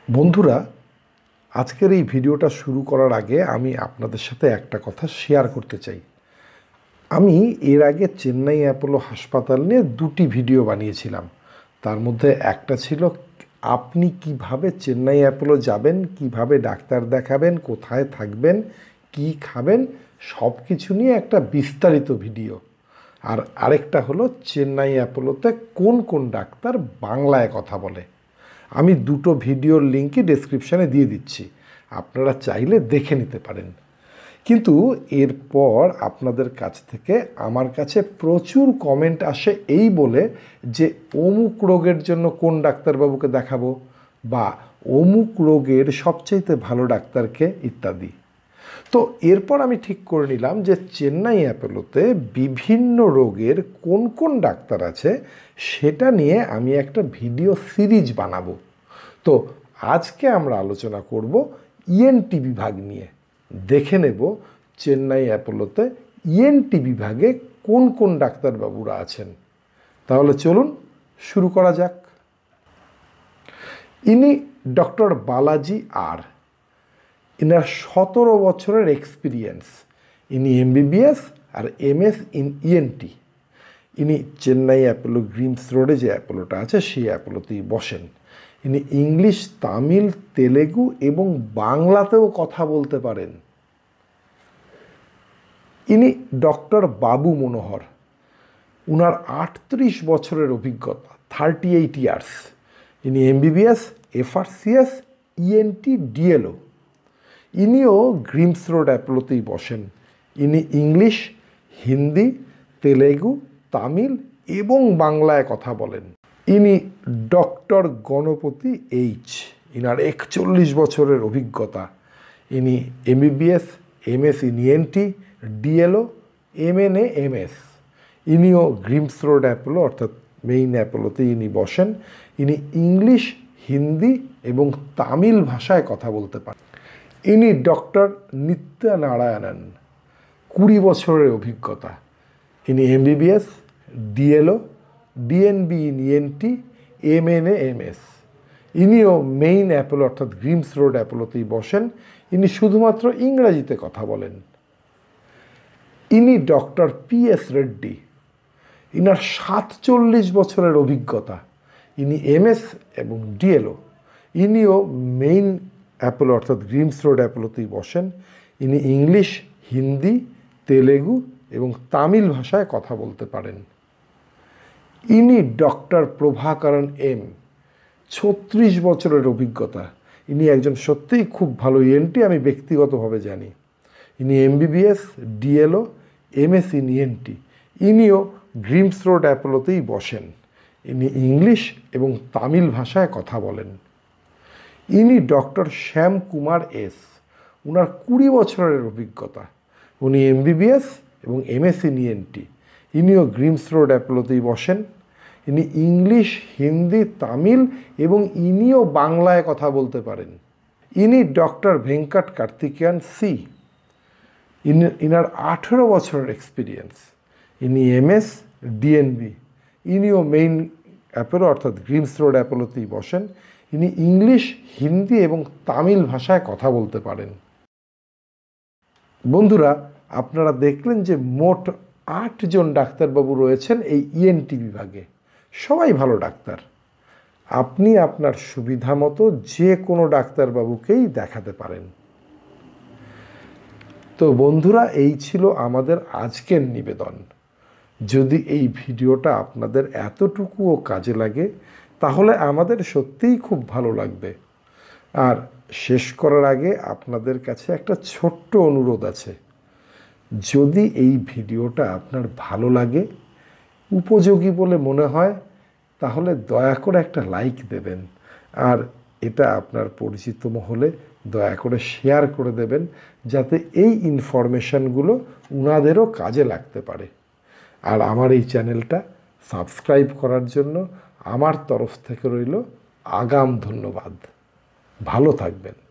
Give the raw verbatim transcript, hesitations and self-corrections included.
বন্ধুরা, আজকের এই ভিডিওটা শুরু করার আগে আমি আপনাদের সাথে একটা কথা শেয়ার করতে চাই। আমি এর আগে চেন্নাই অ্যাপোলো হাসপাতাল নিয়ে দুটি ভিডিও বানিয়েছিলাম। তার মধ্যে একটা ছিল আপনি কিভাবে চেন্নাই অ্যাপোলো যাবেন, কিভাবে ডাক্তার দেখাবেন, কোথায় থাকবেন, কি খাবেন, সব কিছু নিয়ে একটা বিস্তারিত ভিডিও। আর আরেকটা হলো চেন্নাই অ্যাপোলোতে কোন কোন ডাক্তার বাংলায় কথা বলে। আমি দুটো ভিডিওর লিঙ্কই ডেসক্রিপশানে দিয়ে দিচ্ছি, আপনারা চাইলে দেখে নিতে পারেন। কিন্তু এরপর আপনাদের কাছ থেকে আমার কাছে প্রচুর কমেন্ট আসে এই বলে যে অমুক রোগের জন্য কোন ডাক্তারবাবুকে দেখাবো, বা অমুক রোগের সবচাইতে ভালো ডাক্তারকে, ইত্যাদি। তো এরপর আমি ঠিক করে নিলাম যে চেন্নাই অ্যাপোলোতে বিভিন্ন রোগের কোন কোন ডাক্তার আছে সেটা নিয়ে আমি একটা ভিডিও সিরিজ বানাবো। তো আজকে আমরা আলোচনা করব ইএনটি বিভাগ নিয়ে। দেখে নেব চেন্নাই অ্যাপোলোতে ইএনটি বিভাগে কোন কোন ডাক্তারবাবুরা আছেন। তাহলে চলুন শুরু করা যাক। ইনি ডক্টর বালাজি আর। ইনার সতেরো বছরের এক্সপিরিয়েন্স। ইনি এমবিবিএস আর এমএস ইন ইএনটি। ইনি চেন্নাই অ্যাপোলো গ্রিমস রোডে যে অ্যাপোলোটা আছে সেই অ্যাপোলোতেই বসেন। ইনি ইংলিশ, তামিল, তেলেগু এবং বাংলাতেও কথা বলতে পারেন। ইনি ডক্টর বাবু মনোহর। উনার আটত্রিশ বছরের অভিজ্ঞতা, থার্টি এইট ইয়ার্স। ইনি এমবিবিএস, এফআরসিএস, ইএনটি, ডিএলও। ইনিও গ্রিমস রোড অ্যাপোলোতেই বসেন। ইনি ইংলিশ, হিন্দি, তেলেগু, তামিল এবং বাংলায় কথা বলেন। ইনি ডক্টর গণপতি এইচ। ইনার একচল্লিশ বছরের অভিজ্ঞতা। ইনি MBBS, MS in ENT, DLO, MNA, MS. ইনিও গ্রিমস রোড অ্যাপোলো অর্থাৎ মেইন অ্যাপোলোতে ইনি বসেন। ইনি ইংলিশ, হিন্দি এবং তামিল ভাষায় কথা বলতে পারেন। ইনি ডক্টর নিত্যা নারায়ণন, কুড়ি বছরের অভিজ্ঞতা। ইনি MBBS, DLO, DNB in ENT, MNA, MS. ইনিও মেইন অ্যাপোলো অর্থাৎ গ্রিমস রোড অ্যাপোলোতেই বসেন। ইনি শুধুমাত্র ইংরাজিতে কথা বলেন। ইনি ডক্টর পি এস রেড্ডি। ইনার সাতচল্লিশ বছরের অভিজ্ঞতা। ইনি এমএস এবং ডিএলও। ইনিও মেইন অ্যাপোলো অর্থাৎ গ্রিমস রোড অ্যাপোলোতেই বসেন। ইনি ইংলিশ, হিন্দি, তেলেগু এবং তামিল ভাষায় কথা বলতে পারেন। ইনি ডক্টর প্রভাকরণ এম, ছত্রিশ বছরের অভিজ্ঞতা। ইনি একজন সত্যিই খুব ভালো ইএনটি, আমি ব্যক্তিগতভাবে জানি। ইনি MBBS, DLO, MS in ENT. ইনিও গ্রিমস রোড অ্যাপোলোতেই বসেন। ইনি ইংলিশ এবং তামিল ভাষায় কথা বলেন। ইনি ডক্টর শ্যাম কুমার এস। উনার কুড়ি বছরের অভিজ্ঞতা। উনি এমবিবিএস এবং এমএস ইন ইএনটি। ইনিও গ্রিমস রোড অ্যাপোলোতেই বসেন। ইনি ইংলিশ, হিন্দি, তামিল এবং ইনিও বাংলায় কথা বলতে পারেন। ইনি ডক্টর ভেঙ্কটকার্থিকেয়ান সি। ইনি ইনার আঠেরো বছরের এক্সপিরিয়েন্স। ইনি এমএস, ডিএনবি। ইনিও মেইন অ্যাপোলো অর্থাৎ গ্রিমস রোড অ্যাপোলোতেই বসেন। ইনি ইংলিশ, হিন্দি এবং তামিল ভাষায় কথা বলতে পারেন। বন্ধুরা, আপনারা দেখলেন যে মোট আটজন ডাক্তারবাবু রয়েছেন এই ইএনটি বিভাগে। সবাই ভালো ডাক্তার। আপনি আপনার সুবিধা মতো যে কোনো ডাক্তারবাবুকেই দেখাতে পারেন। তো বন্ধুরা, এই ছিল আমাদের আজকের নিবেদন। যদি এই ভিডিওটা আপনাদের এতটুকুও কাজে লাগে তাহলে আমাদের সত্যিই খুব ভালো লাগবে। আর শেষ করার আগে আপনাদের কাছে একটা ছোট্ট অনুরোধ আছে। যদি এই ভিডিওটা আপনার ভালো লাগে, উপযোগী বলে মনে হয়, তাহলে দয়া করে একটা লাইক দেবেন। আর এটা আপনার পরিচিত মহলে দয়া করে শেয়ার করে দেবেন, যাতে এই ইনফরমেশানগুলো উনাদেরও কাজে লাগতে পারে। আর আমার এই চ্যানেলটা সাবস্ক্রাইব করার জন্য আমার তরফ থেকে রইল আগাম ধন্যবাদ। ভালো থাকবেন।